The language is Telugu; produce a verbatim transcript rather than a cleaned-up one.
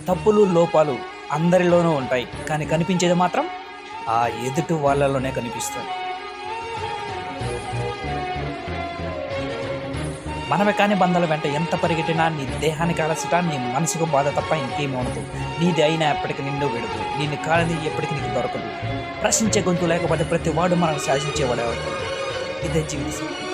తప్పులు లోపాలు అందరిలోనూ ఉంటాయి, కానీ కనిపించేది మాత్రం ఆ ఎదుటి వాళ్ళలోనే కనిపిస్తుంది. మనమే కాని బంధాల వెంట ఎంత పరిగెట్టినా నీ దేహానికి అలసట, నీ మనసుకు బాధ తప్ప ఇంకేమీ ఉండదు. నీది అయినా ఎప్పటికి నిండు విడదు, నిన్ను కానిది ఎప్పటికి నీకు దొరకదు. ప్రశ్నించే గొంతు లేకపోతే ప్రతి వాడు మనం శాసించేవాడు. ఇదే జీవితం.